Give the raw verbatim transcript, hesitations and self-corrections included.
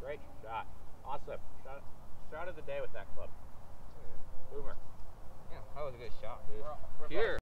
Great shot. Awesome. Shot, shot of the day with that club. Boomer. Yeah, that was a good shot, dude. Here.